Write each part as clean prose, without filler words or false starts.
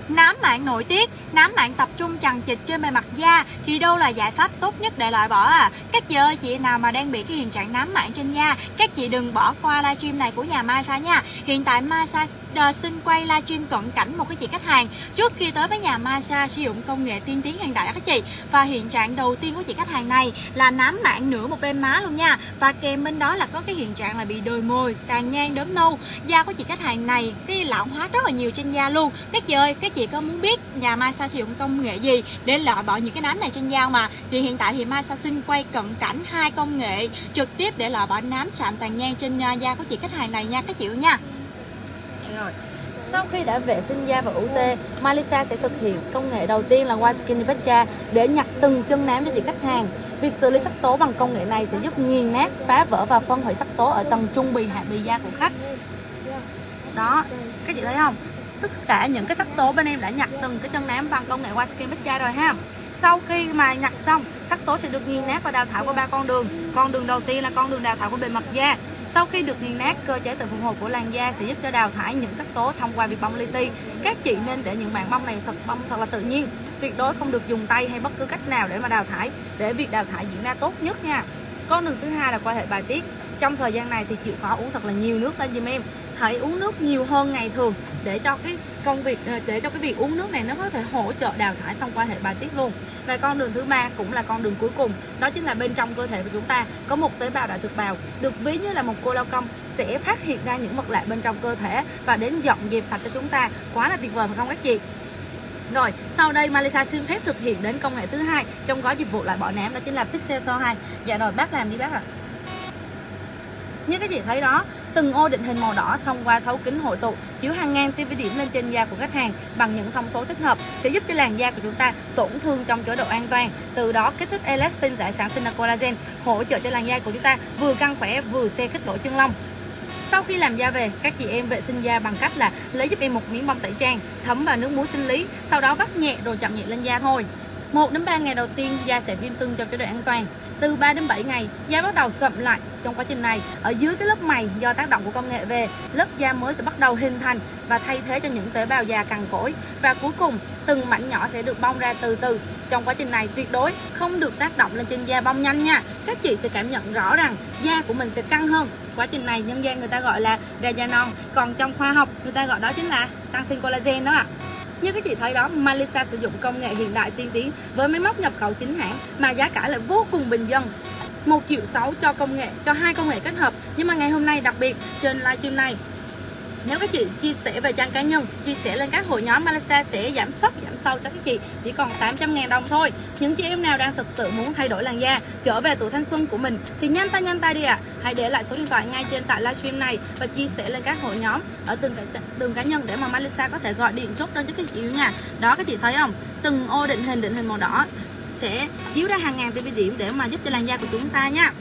Nám mảng nội tiết, nám mảng tập trung chằng chịt trên bề mặt da thì đâu là giải pháp tốt nhất để loại bỏ à? Các chị ơi, chị nào mà đang bị cái hiện trạng nám mảng trên da, các chị đừng bỏ qua livestream này của nhà Maisa nha. Hiện tại Maisa xin quay livestream cận cảnh một cái chị khách hàng trước khi tới với nhà Maisa sử dụng công nghệ tiên tiến hiện đại các chị. Và hiện trạng đầu tiên của chị khách hàng này là nám mảng nửa một bên má luôn nha. Và kèm bên đó là có cái hiện trạng là bị đồi mồi, tàn nhang, đốm nâu. Da của chị khách hàng này cái lão hóa rất là nhiều trên da luôn. Các chị ơi, các chị có muốn biết nhà Maisa sử dụng công nghệ gì để loại bỏ những cái nám này trên da mà? Thì hiện tại thì Maisa xin quay cận cảnh 2 công nghệ trực tiếp để loại bỏ nám sạm tàn nhang trên da của chị khách hàng này nha các chị nha. Rồi, sau khi đã vệ sinh da và UT, Maisa sẽ thực hiện công nghệ đầu tiên là White Skin Pecha để nhặt từng chân nám cho chị khách hàng. Việc xử lý sắc tố bằng công nghệ này sẽ giúp nghiền nát, phá vỡ và phân hủy sắc tố ở tầng trung bì, hạ bì da của khách. Đó, các chị thấy không? Tất cả những cái sắc tố bên em đã nhặt từng cái chân nám bằng công nghệ White Skin Pecha rồi ha. Sau khi mà nhặt xong, sắc tố sẽ được nghiền nát và đào thải qua 3 con đường. Con đường đầu tiên là con đường đào thải của bề mặt da. Sau khi được nghiền nát, cơ chế tự phục hồi của làn da sẽ giúp cho đào thải những sắc tố thông qua việc bong li ti. Các chị nên để những bạn bong này bong thật là tự nhiên, tuyệt đối không được dùng tay hay bất cứ cách nào để mà đào thải, để việc đào thải diễn ra tốt nhất nha. Con đường thứ hai là quan hệ bài tiết. Trong thời gian này thì chịu khó uống thật là nhiều nước lên giùm em. Hãy uống nước nhiều hơn ngày thường để cho cái việc uống nước này nó có thể hỗ trợ đào thải thông qua hệ bài tiết luôn. Và con đường thứ ba cũng là con đường cuối cùng, đó chính là bên trong cơ thể của chúng ta có một tế bào đại thực bào được ví như là một cô lao công, sẽ phát hiện ra những vật lạ bên trong cơ thể và đến dọn dẹp sạch cho chúng ta. Quá là tuyệt vời phải không các chị? Rồi, sau đây Maisa xin phép thực hiện đến công nghệ thứ hai trong gói dịch vụ loại bỏ nám, đó chính là Pixel So 2. Dạ rồi, bác làm đi bác ạ. Như các chị thấy đó, từng ô định hình màu đỏ thông qua thấu kính hội tụ chiếu hàng ngàn tia vi điểm lên trên da của khách hàng bằng những thông số thích hợp sẽ giúp cho làn da của chúng ta tổn thương trong chế độ an toàn. Từ đó kích thích elastin để sản sinh ra collagen, hỗ trợ cho làn da của chúng ta vừa căng khỏe vừa xe kích lỗ chân lông. Sau khi làm da về, các chị em vệ sinh da bằng cách là lấy giúp em một miếng bông tẩy trang thấm vào nước muối sinh lý, sau đó vắt nhẹ rồi chậm nhẹ lên da thôi. 1 đến 3 ngày đầu tiên da sẽ viêm sưng trong chế độ an toàn. Từ 3 đến 7 ngày, da bắt đầu sậm lại. Trong quá trình này, ở dưới cái lớp mày do tác động của công nghệ về, lớp da mới sẽ bắt đầu hình thành và thay thế cho những tế bào da cằn cỗi. Và cuối cùng, từng mảnh nhỏ sẽ được bong ra từ từ. Trong quá trình này, tuyệt đối không được tác động lên trên da bong nhanh nha. Các chị sẽ cảm nhận rõ rằng da của mình sẽ căng hơn. Quá trình này nhân gian người ta gọi là ra da non, còn trong khoa học người ta gọi đó chính là tăng sinh collagen đó ạ. Như các chị thấy đó, Maisa sử dụng công nghệ hiện đại tiên tiến với máy móc nhập khẩu chính hãng mà giá cả lại vô cùng bình dân. 1,6 triệu cho 2 công nghệ kết hợp. Nhưng mà ngày hôm nay đặc biệt trên livestream này, nếu các chị chia sẻ về trang cá nhân, chia sẻ lên các hội nhóm, Maisa sẽ giảm sâu cho các chị chỉ còn 800.000 đồng thôi. Những chị em nào đang thực sự muốn thay đổi làn da, trở về tuổi thanh xuân của mình thì nhanh tay đi ạ. Hãy để lại số điện thoại ngay trên tại livestream này và chia sẻ lên các hội nhóm ở từng cá nhân để mà Maisa có thể gọi điện chốt đơn cho các chị yêu nha. Đó, các chị thấy không? Từng ô định hình màu đỏ sẽ chiếu ra hàng ngàn tia vi điểm để mà giúp cho làn da của chúng ta nha.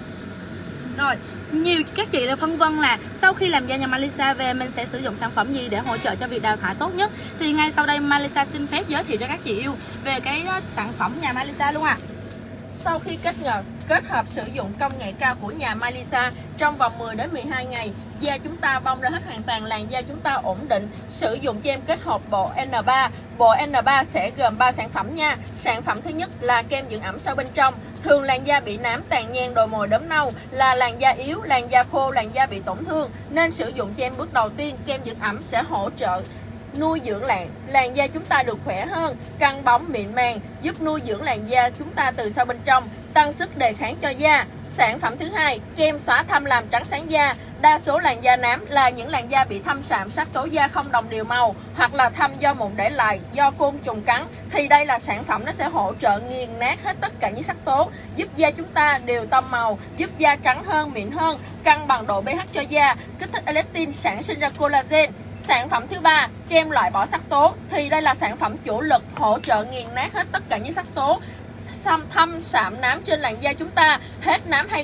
Rồi, nhiều các chị đã phân vân là sau khi làm da nhà Maisa về mình sẽ sử dụng sản phẩm gì để hỗ trợ cho việc đào thải tốt nhất. Thì ngay sau đây Maisa xin phép giới thiệu cho các chị yêu về cái sản phẩm nhà Maisa luôn ạ. Sau khi kết hợp sử dụng công nghệ cao của nhà Maisa, trong vòng 10 đến 12 ngày, da chúng ta bong ra hết hoàn toàn, làn da chúng ta ổn định. Sử dụng cho em kết hợp bộ N3. Bộ N3 sẽ gồm 3 sản phẩm nha. Sản phẩm thứ nhất là kem dưỡng ẩm sau bên trong. Thường làn da bị nám, tàn nhang, đồi mồi, đốm nâu là làn da yếu, làn da khô, làn da bị tổn thương, nên sử dụng cho em bước đầu tiên. Kem dưỡng ẩm sẽ hỗ trợ nuôi dưỡng làn da chúng ta được khỏe hơn, căng bóng mịn màng, giúp nuôi dưỡng làn da chúng ta từ sau bên trong, tăng sức đề kháng cho da. Sản phẩm thứ hai, kem xóa thâm làm trắng sáng da. Đa số làn da nám là những làn da bị thâm sạm, sắc tố da không đồng đều màu hoặc là thâm do mụn để lại, do côn trùng cắn. Thì đây là sản phẩm nó sẽ hỗ trợ nghiền nát hết tất cả những sắc tố, giúp da chúng ta đều tông màu, giúp da trắng hơn, mịn hơn, cân bằng độ pH cho da, kích thích elastin sản sinh ra collagen. Sản phẩm thứ ba, kem loại bỏ sắc tố. Thì đây là sản phẩm chủ lực hỗ trợ nghiền nát hết tất cả những sắc tố thâm sạm nám trên làn da chúng ta. Hết nám hay không,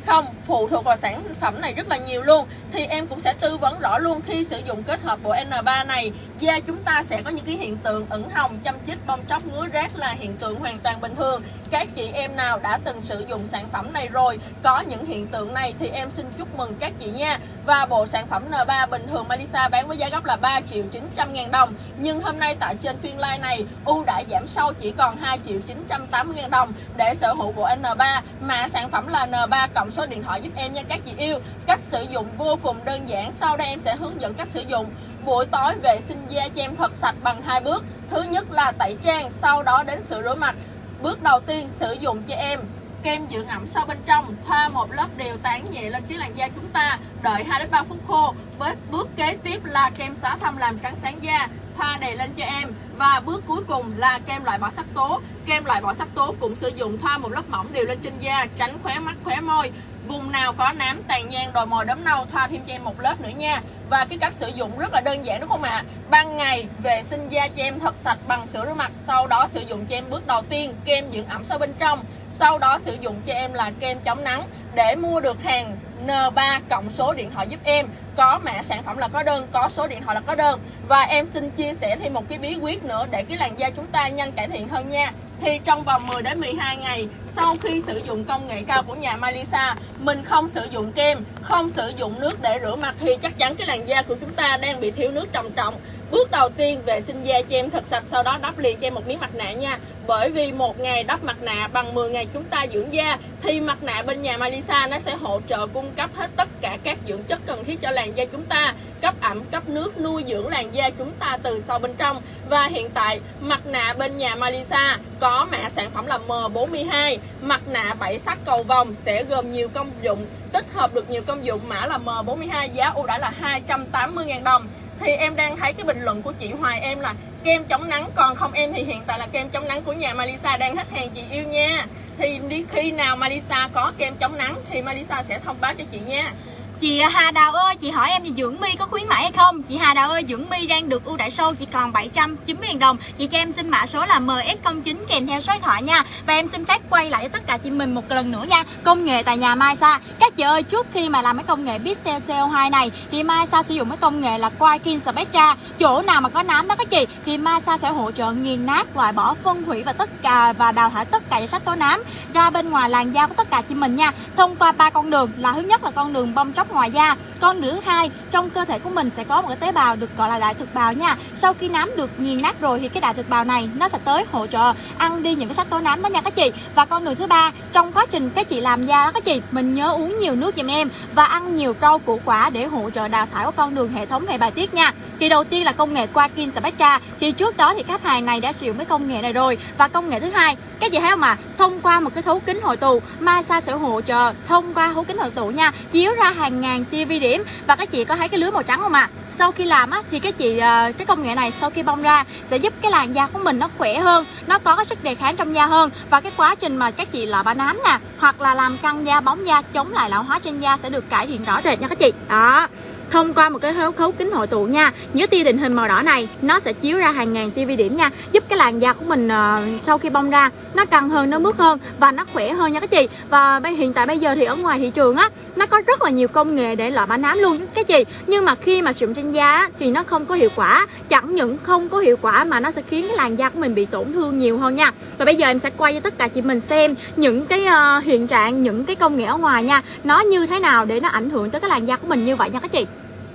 phụ thuộc vào sản phẩm này rất là nhiều luôn. Thì em cũng sẽ tư vấn rõ luôn, khi sử dụng kết hợp bộ N3 này, da chúng ta sẽ có những cái hiện tượng ửng hồng, châm chích, bong tróc, ngứa rát là hiện tượng hoàn toàn bình thường. Các chị em nào đã từng sử dụng sản phẩm này rồi, có những hiện tượng này thì em xin chúc mừng các chị nha. Và bộ sản phẩm N3 bình thường Malisa bán với giá gốc là 3.900.000 đồng, nhưng hôm nay tại trên phiên live này ưu đãi giảm sâu chỉ còn 2.980.000 đồng để sở hữu bộ N3. Mã sản phẩm là N3 cộng số điện thoại giúp em nha các chị yêu. Cách sử dụng vô cùng đơn giản, sau đây em sẽ hướng dẫn cách sử dụng. Buổi tối vệ sinh da cho em thật sạch bằng 2 bước. Thứ nhất là tẩy trang, sau đó đến sữa rửa mặt. Bước đầu tiên sử dụng cho em kem dưỡng ẩm sâu bên trong, thoa một lớp đều tán nhẹ lên cái làn da chúng ta, đợi 2 đến 3 phút khô. Với bước kế tiếp là kem xóa thâm làm trắng sáng da, thoa đầy lên cho em. Và bước cuối cùng là kem loại bỏ sắc tố. Kem loại bỏ sắc tố cũng sử dụng, thoa một lớp mỏng đều lên trên da, tránh khóe mắt, khóe môi. Vùng nào có nám, tàn nhang, đồi mồi, đốm nâu thoa thêm cho em một lớp nữa nha. Và cái cách sử dụng rất là đơn giản đúng không ạ? Ban ngày vệ sinh da cho em thật sạch bằng sữa rửa mặt, sau đó sử dụng cho em bước đầu tiên kem dưỡng ẩm sâu bên trong, sau đó sử dụng cho em là kem chống nắng. Để mua được hàng N3 cộng số điện thoại giúp em, có mã sản phẩm là có đơn, có số điện thoại là có đơn. Và em xin chia sẻ thêm một cái bí quyết nữa để cái làn da chúng ta nhanh cải thiện hơn nha. Thì trong vòng 10 đến 12 ngày sau khi sử dụng công nghệ cao của nhà Malisa, mình không sử dụng kem, không sử dụng nước để rửa mặt thì chắc chắn cái làn da của chúng ta đang bị thiếu nước trầm trọng. Bước đầu tiên vệ sinh da cho em thật sạch, sau đó đắp liền cho em một miếng mặt nạ nha. Bởi vì một ngày đắp mặt nạ bằng 10 ngày chúng ta dưỡng da, thì mặt nạ bên nhà Malisa nó sẽ hỗ trợ cung cấp hết tất cả các dưỡng chất cần thiết cho làn da chúng ta, cấp ẩm, cấp nước, nuôi dưỡng làn da chúng ta từ sâu bên trong. Và hiện tại mặt nạ bên nhà Malisa có mã sản phẩm là M42, mặt nạ 7 sắc cầu vồng, sẽ gồm nhiều công dụng, tích hợp được nhiều công dụng. Mã là M42, giá ưu đãi là 280.000 đồng. Thì em đang thấy cái bình luận của chị Hoài em là kem chống nắng, còn không em thì hiện tại là kem chống nắng của nhà Malisa đang hết hàng chị yêu nha. Thì đi khi nào Malisa có kem chống nắng thì Malisa sẽ thông báo cho chị nha. Chị Hà Đào ơi, chị hỏi em thì dưỡng mi có khuyến mãi hay không? Chị Hà Đào ơi, dưỡng mi đang được ưu đãi sâu chỉ còn 790.000 đồng. Chị cho em xin mã số là MS09 kèm theo số điện thoại nha. Và em xin phép quay lại cho tất cả chị mình một lần nữa nha. Công nghệ tại nhà Malisa. Các chị ơi, trước khi mà làm cái công nghệ Pixel CO2 này thì Malisa sử dụng cái công nghệ là Quakin Spectra. Chỗ nào mà có nám đó các chị thì Malisa sẽ hỗ trợ nghiền nát, loại bỏ, phân hủy và đào thải tất cả sắc tố nám ra bên ngoài làn da của tất cả chị mình nha. Thông qua 3 con đường, là thứ nhất là con đường bong tróc ngoài da, con đường thứ hai, trong cơ thể của mình sẽ có một cái tế bào được gọi là đại thực bào nha. Sau khi nám được nghiền nát rồi thì cái đại thực bào này nó sẽ tới hỗ trợ ăn đi những cái sắc tố nám đó nha các chị. Và con đường thứ ba, trong quá trình các chị làm da đó các chị, mình nhớ uống nhiều nước giùm em và ăn nhiều rau củ quả để hỗ trợ đào thải của con đường hệ thống hệ bài tiết nha. Thì đầu tiên là công nghệ Quakin Spectra, thì trước đó thì khách hàng này đã sử dụng cái công nghệ này rồi. Và công nghệ thứ hai, các chị thấy không ạ? Thông qua một cái thấu kính hội tụ, Malisa sẽ hỗ trợ thông qua thấu kính hội tụ nha, chiếu ra hàng ngàn tia vi điểm. Và các chị có thấy cái lưới màu trắng không ạ? Sau khi làm á, thì các chị cái công nghệ này sau khi bong ra sẽ giúp cái làn da của mình nó khỏe hơn, nó có cái sức đề kháng trong da hơn. Và cái quá trình mà các chị loại bỏ nám nè, hoặc là làm căng da, bóng da, chống lại lão hóa trên da sẽ được cải thiện rõ rệt nha các chị. Đó, thông qua một cái thấu kính hội tụ nha, những tia định hình màu đỏ này nó sẽ chiếu ra hàng ngàn tia vi điểm nha, giúp cái làn da của mình sau khi bong ra nó căng hơn, nó mướt hơn và nó khỏe hơn nha các chị. Và hiện tại bây giờ thì ở ngoài thị trường á, nó có rất là nhiều công nghệ để loại bỏ nám luôn các chị, nhưng mà khi mà sử dụng trên da á, thì nó không có hiệu quả. Chẳng những không có hiệu quả mà nó sẽ khiến cái làn da của mình bị tổn thương nhiều hơn nha. Và bây giờ em sẽ quay cho tất cả chị mình xem những cái hiện trạng, những cái công nghệ ở ngoài nha, nó như thế nào để nó ảnh hưởng tới cái làn da của mình như vậy nha các chị.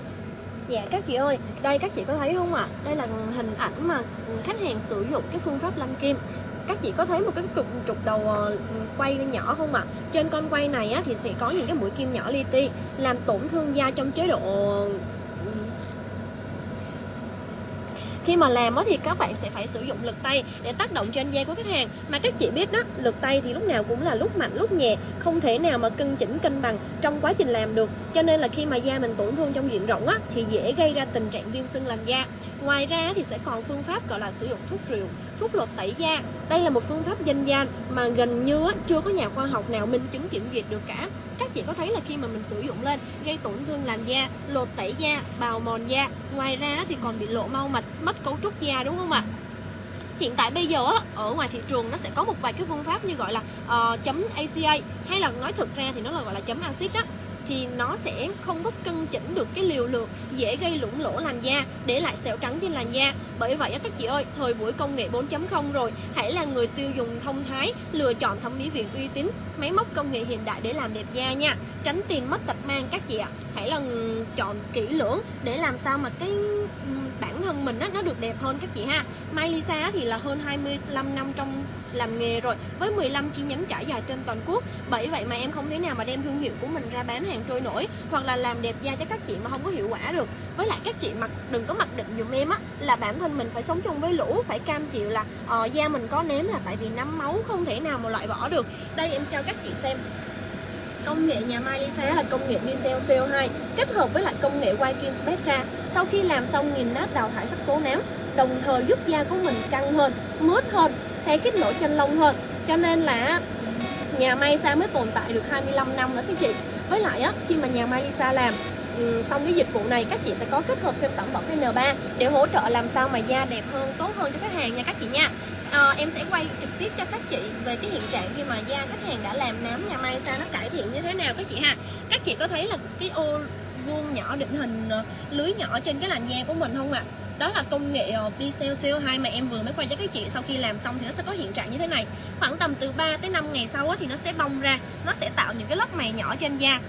Dạ các chị ơi, đây các chị có thấy không ạ? Đây là hình ảnh mà khách hàng sử dụng cái phương pháp lăn kim. Các chị có thấy một cái trục đầu quay nhỏ không ạ? Trên con quay này á, thì sẽ có những cái mũi kim nhỏ li ti làm tổn thương da trong chế độ. Khi mà làm á, thì các bạn sẽ phải sử dụng lực tay để tác động trên da của khách hàng. Mà các chị biết đó, lực tay thì lúc nào cũng là lúc mạnh lúc nhẹ, không thể nào mà cân chỉnh cân bằng trong quá trình làm được. Cho nên là khi mà da mình tổn thương trong diện rộng á, thì dễ gây ra tình trạng viêm sưng làn da. Ngoài ra thì sẽ còn phương pháp gọi là sử dụng thuốc rượu, thuốc lột tẩy da. Đây là một phương pháp dân gian mà gần như chưa có nhà khoa học nào minh chứng kiểm duyệt được cả. Các chị có thấy là khi mà mình sử dụng lên gây tổn thương làn da, lột tẩy da, bào mòn da. Ngoài ra thì còn bị lộ mau mạch, mất cấu trúc da đúng không ạ? Hiện tại bây giờ á, ở ngoài thị trường nó sẽ có một vài cái phương pháp như gọi là chấm ACA, hay là nói thực ra thì nó là gọi là chấm axit á, thì nó sẽ không có cân chỉnh được cái liều lượng, dễ gây lủng lỗ làn da, để lại sẹo trắng trên làn da. Bởi vậy các chị ơi, thời buổi công nghệ 4.0 rồi, hãy là người tiêu dùng thông thái, lựa chọn thẩm mỹ viện uy tín, máy móc công nghệ hiện đại để làm đẹp da nha. Tránh tiền mất tật mang các chị ạ. Hãy là chọn kỹ lưỡng để làm sao mà cái bản thân mình á, nó được đẹp hơn các chị ha. Mylisa thì là hơn 25 năm trong làm nghề rồi, với 15 chi nhánh trải dài trên toàn quốc. Bởi vậy mà em không thể nào mà đem thương hiệu của mình ra bán hàng trôi nổi, hoặc là làm đẹp da cho các chị mà không có hiệu quả được. Với lại các chị đừng có mặc định dùm em á là bản thân mình phải sống chung với lũ, phải cam chịu là da mình có nếm là tại vì nấm máu, không thể nào mà loại bỏ được. Đây em cho các chị xem công nghệ nhà Mylisa là công nghệ Bicell CO2 kết hợp với lại công nghệ Wykin Spectra. Sau khi làm xong nghiền nát đào thải sắc tố nám, đồng thời giúp da của mình căng hơn, mướt hơn, sẽ kích nổi chân lông hơn. Cho nên là nhà Mylisa mới tồn tại được 25 năm nữa các chị. Với lại á, khi mà nhà Mylisa làm xong cái dịch vụ này, các chị sẽ có kết hợp thêm sản phẩm N3 để hỗ trợ làm sao mà da đẹp hơn, tốt hơn cho khách hàng nha các chị nha. Em sẽ quay trực tiếp cho các chị về cái hiện trạng khi mà da khách hàng đã làm nám nhà Mylisa nó cải thiện như thế nào các chị ha. Các chị có thấy là cái ô vuông nhỏ định hình lưới nhỏ trên cái làn da của mình không ạ? Đó là công nghệ Bicell CO2 mà em vừa mới quay cho các chị. Sau khi làm xong thì nó sẽ có hiện trạng như thế này. Khoảng tầm từ 3 tới 5 ngày sau thì nó sẽ bong ra, nó sẽ tạo những cái lớp mày nhỏ trên da,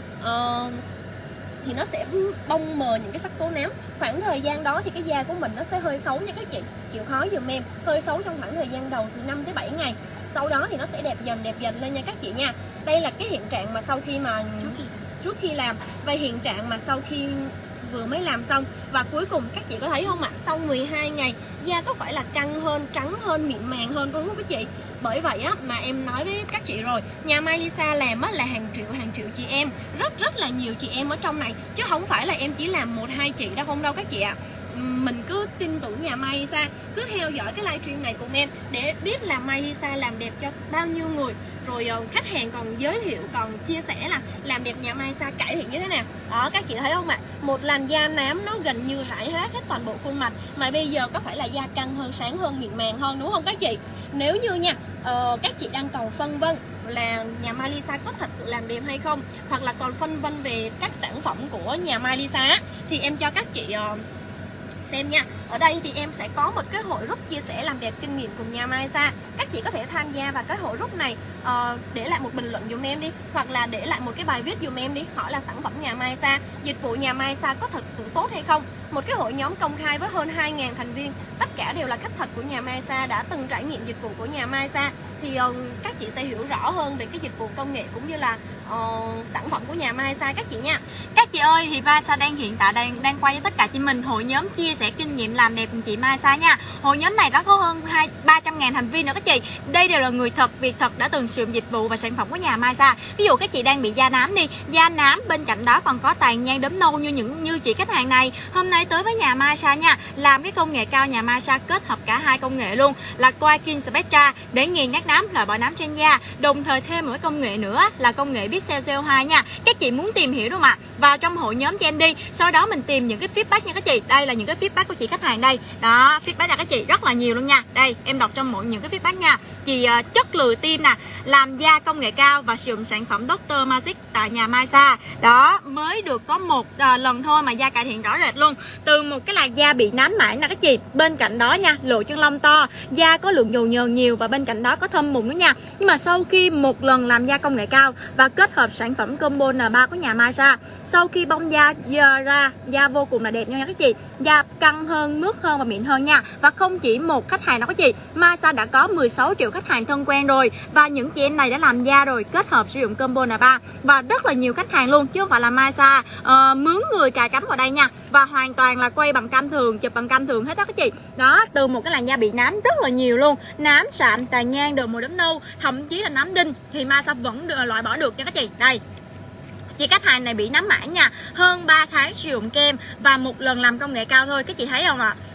thì nó sẽ bong mờ những cái sắc tố nám. Khoảng thời gian đó thì cái da của mình nó sẽ hơi xấu nha các chị, chịu khó dùm em. Hơi xấu trong khoảng thời gian đầu từ 5 tới 7 ngày. Sau đó thì nó sẽ đẹp dần lên nha các chị nha. Đây là cái hiện trạng mà sau khi mà trước khi làm, và hiện trạng mà sau khi vừa mới làm xong. Và cuối cùng các chị có thấy không ạ? Sau 12 ngày da có phải là căng hơn, trắng hơn, mịn màng hơn đúng không các chị? Bởi vậy á mà em nói với các chị rồi, nhà Mylisa làm á là hàng triệu chị em, rất là nhiều chị em ở trong này, chứ không phải là em chỉ làm 1-2 chị đâu, không đâu các chị ạ. Mình cứ tin tưởng nhà Mylisa, cứ theo dõi cái livestream này cùng em để biết là Mylisa làm đẹp cho bao nhiêu người. Rồi khách hàng còn giới thiệu, còn chia sẻ là làm đẹp nhà Mylisa cải thiện như thế nào. Đó các chị thấy không ạ? Một làn da nám nó gần như rải hết toàn bộ khuôn mặt, mà bây giờ có phải là da căng hơn, sáng hơn, mịn màng hơn đúng không các chị? Nếu như nha các chị đang còn phân vân là nhà Mylisa có thật sự làm đẹp hay không, hoặc là còn phân vân về các sản phẩm của nhà Mylisa, thì em cho các chị xem nha. Ở đây thì em sẽ có một cái hội group chia sẻ làm đẹp kinh nghiệm cùng nhà Mylisa. Các chị có thể tham gia vào cái hội group này, để lại một bình luận dùm em đi, hoặc là để lại một cái bài viết dùm em đi, hỏi là sản phẩm nhà Mylisa, dịch vụ nhà Mylisa có thật sự tốt hay không. Một cái hội nhóm công khai với hơn 2.000 thành viên, tất cả đều là khách thật của nhà Mylisa, đã từng trải nghiệm dịch vụ của nhà Mylisa, thì các chị sẽ hiểu rõ hơn về cái dịch vụ công nghệ cũng như là sản phẩm của nhà Mylisa các chị nha. Các chị ơi, thì Mylisa hiện tại đang quay với tất cả chị mình hội nhóm chia sẻ kinh nghiệm làm đẹp cùng chị Mylisa nha. Hội nhóm này đó có hơn 300.000 thành viên nữa các chị. Đây đều là người thật, việc thật đã từng sử dụng dịch vụ và sản phẩm của nhà Mylisa. Ví dụ các chị đang bị da nám đi, da nám bên cạnh đó còn có tàn nhang đốm nâu như chị khách hàng này, hôm nay tới với nhà Mylisa nha, làm cái công nghệ cao nhà Mylisa kết hợp cả hai công nghệ luôn, là Wykin Spectra để nghiền nát nám, loại bỏ nám trên da, đồng thời thêm một cái công nghệ nữa là công nghệ Bicell CO2 nha. Các chị muốn tìm hiểu đúng không ạ? Vào trong hội nhóm cho em đi, sau đó mình tìm những cái feedback nha các chị. Đây là những cái feedback của chị khách hàng đây. Đó, feedback là các chị rất là nhiều luôn nha. Đây, em đọc trong những cái feedback nha. Chị chất lười tim nè, làm da công nghệ cao và sử dụng sản phẩm Dr. Magic tại nhà Mylisa. Đó, mới được có một lần thôi mà da cải thiện rõ rệt luôn. Từ một cái làn da bị nám mảng nè các chị, bên cạnh đó nha, lộ chân lông to, da có lượng dầu nhờn nhiều và bên cạnh đó có thâm mụn nữa nha. Nhưng mà sau khi một lần làm da công nghệ cao và kết hợp sản phẩm combo N3 của nhà Mylisa, sau khi bong da ra, da vô cùng là đẹp nha các chị, da căng hơn, mướt hơn và mịn hơn nha. Và không chỉ một khách hàng đâu các chị, Mylisa đã có 16 triệu khách hàng thân quen rồi, và những chị em này đã làm da rồi kết hợp sử dụng combo N3 và rất là nhiều khách hàng luôn, chứ không phải là Mylisa mướn người cài cắm vào đây nha. Và hoàn toàn là quay bằng cam thường, chụp bằng cam thường hết đó các chị. Đó, từ một cái làn da bị nám rất là nhiều luôn, nám sạm, tàn nhang, đờm mồi đốm nâu, thậm chí là nám đinh thì Mylisa vẫn loại bỏ được nha các chị. Đây, chị khách hàng này bị nám mảng nha, hơn 3 tháng sử dụng kem và một lần làm công nghệ cao thôi, các chị thấy không ạ?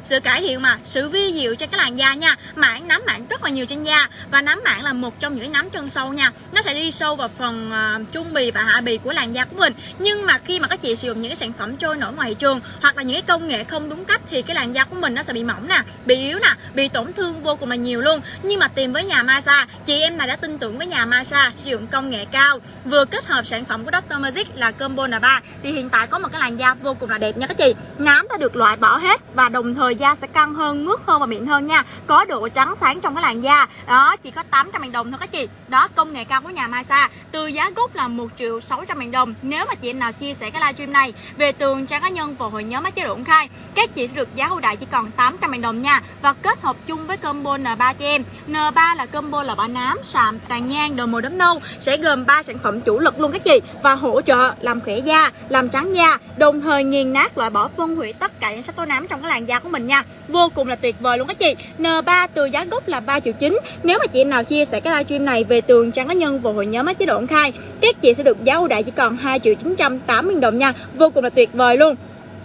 sự cải thiện mà sự vi diệu cho cái làn da nha. Mảng nám mảng rất là nhiều trên da, và nám mảng là một trong những nám chân sâu nha. Nó sẽ đi sâu vào phần trung bì và hạ bì của làn da của mình. Nhưng mà khi mà các chị sử dụng những cái sản phẩm trôi nổi ngoài thị trường hoặc là những cái công nghệ không đúng cách thì cái làn da của mình nó sẽ bị mỏng nè, bị yếu nè, bị tổn thương vô cùng là nhiều luôn. Nhưng mà tìm với nhà massage, chị em này đã tin tưởng với nhà massage sử dụng công nghệ cao, vừa kết hợp sản phẩm của Dr. Magic là combo N3 thì hiện tại có một cái làn da vô cùng là đẹp nha các chị. Nám đã được loại bỏ hết và đồng thời da sẽ căng hơn, mướt hơn và mịn hơn nha. Có độ trắng sáng trong cái làn da. Đó, chỉ có 800.000 đồng thôi các chị. Đó, công nghệ cao của nhà massage. Từ giá gốc là 1.600.000 đồng. Nếu mà chị em nào chia sẻ cái livestream này về tường trang cá nhân và hội nhóm máy chế độ công khai, các chị sẽ được giá ưu đãi chỉ còn 800.000 đồng nha. Và kết hợp chung với combo N3 cho em. N3 là combo là bỏ nám, sạm, tàn nhang, đầu mồi đốm nâu, sẽ gồm 3 sản phẩm chủ lực luôn các chị, và hỗ trợ làm khỏe da, làm trắng da, đồng thời nghiền nát loại bỏ phân hủy tất cả những sắc tố nám trong cái làn da của mình nha. Vô cùng là tuyệt vời luôn các chị. N3 từ giá gốc là 3.9 triệu. Nếu mà chị em nào chia sẻ cái livestream này về tường trang cá nhân và hội nhóm máy chế độ công khai, các chị sẽ được giá ưu đãi chỉ còn 2.980.000 đồng nha. Vô cùng là tuyệt vời luôn.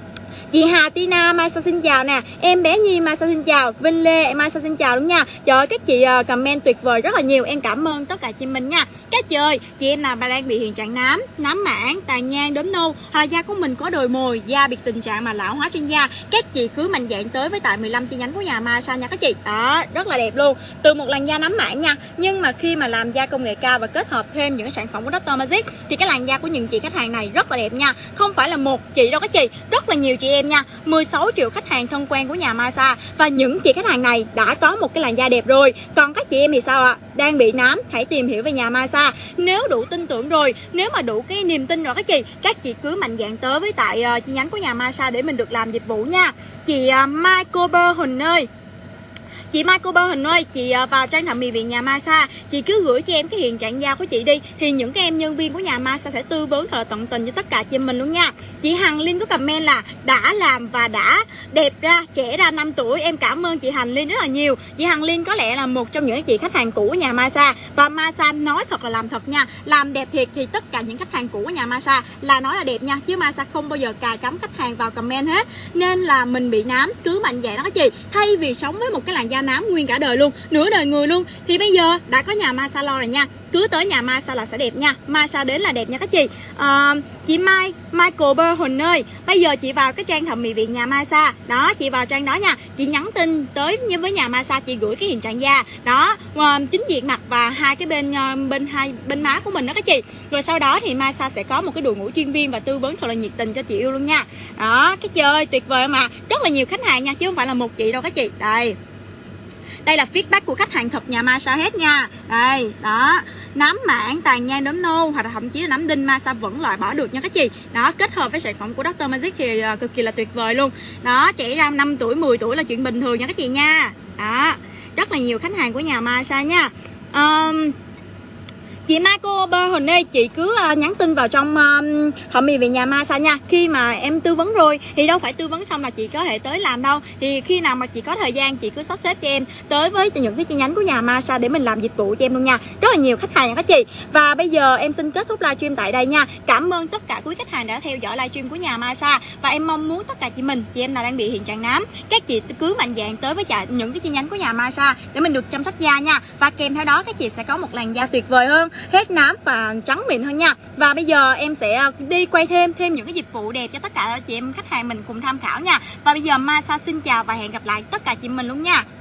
Chị Hà Tina Mai Sa xin chào nè, em bé Nhi Mai Sa xin chào, Vinh Lê Mai Sa xin chào đúng nha. Trời ơi, các chị comment tuyệt vời rất là nhiều, em cảm ơn tất cả chị mình nha. Các chị ơi, chị em nào mà đang bị hiện trạng nám, nám mảng, tàn nhang, đốm nâu, hoặc là da của mình có đồi mồi, da bị tình trạng mà lão hóa trên da, các chị cứ mạnh dạn tới với tại 15 chi nhánh của nhà massage nha các chị. Đó, rất là đẹp luôn. Từ một làn da nám mảng nha, nhưng mà khi mà làm da công nghệ cao và kết hợp thêm những cái sản phẩm của Dr. Magic thì cái làn da của những chị khách hàng này rất là đẹp nha. Không phải là một chị đâu các chị, rất là nhiều chị em nha. 16 triệu khách hàng thân quen của nhà massage, và những chị khách hàng này đã có một cái làn da đẹp rồi. Còn các chị em thì sao ạ? Đang bị nám, hãy tìm hiểu về nhà massage. Nếu đủ tin tưởng rồi, nếu mà đủ cái niềm tin rồi các chị cứ mạnh dạn tới với tại chi nhánh của nhà massage để mình được làm dịch vụ nha. Chị Mai Cô Bơ Huỳnh ơi, chị Mai Cô Bơ Hình ơi, chị vào trang thẩm mỹ viện nhà massage, chị cứ gửi cho em cái hiện trạng da của chị đi, thì những cái em nhân viên của nhà massage sẽ tư vấn thật là tận tình cho tất cả chị em mình luôn nha. Chị Hằng Linh có comment là đã làm và đã đẹp ra, trẻ ra 5 tuổi. Em cảm ơn chị Hằng Linh rất là nhiều. Chị Hằng Linh có lẽ là một trong những chị khách hàng cũ của nhà massage, và massage nói thật là làm thật nha, làm đẹp thiệt thì tất cả những khách hàng cũ của nhà massage là nói là đẹp nha, chứ massage không bao giờ cài cắm khách hàng vào comment hết. Nên là mình bị nám cứ mạnh dạn đó các chị, thay vì sống với một cái làn da nám nguyên cả đời luôn, nửa đời người luôn, thì bây giờ đã có nhà massage lo rồi nha. Cứ tới nhà massage là sẽ đẹp nha, massage đến là đẹp nha các chị. Chị Michael Bơ Huỳnh ơi, bây giờ chị vào cái trang thẩm mỹ viện nhà massage đó, chị vào trang đó nha, chị nhắn tin tới với nhà massage, chị gửi cái hiện trạng da đó, chính diện mặt và hai cái bên má của mình đó các chị. Rồi sau đó thì massage sẽ có một cái đội ngũ chuyên viên và tư vấn thật là nhiệt tình cho chị yêu luôn nha. Đó, cái chơi tuyệt vời mà, rất là nhiều khách hàng nha, chứ không phải là một chị đâu các chị. Đây là feedback của khách hàng thật nhà massage hết nha. Đây, đó, nám mảng, tàn nhang, đốm nâu hoặc là thậm chí là nám đinh, massage vẫn loại bỏ được nha các chị. Đó, kết hợp với sản phẩm của Dr. Magic thì cực kỳ là tuyệt vời luôn. Đó, trẻ ra 5 tuổi, 10 tuổi là chuyện bình thường nha các chị nha. Đó, rất là nhiều khách hàng của nhà massage nha. Chị Marco Bơ Huỳnh ơi, chị cứ nhắn tin vào trong thẩm mỹ viện nhà massage nha. Khi mà em tư vấn rồi thì đâu phải tư vấn xong là chị có thể tới làm đâu. Thì khi nào mà chị có thời gian chị cứ sắp xếp cho em tới với những cái chi nhánh của nhà massage để mình làm dịch vụ cho em luôn nha. Rất là nhiều khách hàng nha các chị. Và bây giờ em xin kết thúc livestream tại đây nha. Cảm ơn tất cả quý khách hàng đã theo dõi livestream của nhà massage. Và em mong muốn tất cả chị em nào đang bị hiện trạng nám, các chị cứ mạnh dạn tới với những cái chi nhánh của nhà massage để mình được chăm sóc da nha. Và kèm theo đó các chị sẽ có một làn da tuyệt vời hơn, hết nám và trắng mịn hơn nha. Và bây giờ em sẽ đi quay thêm những cái dịch vụ đẹp cho tất cả chị em khách hàng mình cùng tham khảo nha. Và bây giờ massage xin chào và hẹn gặp lại tất cả chị mình luôn nha.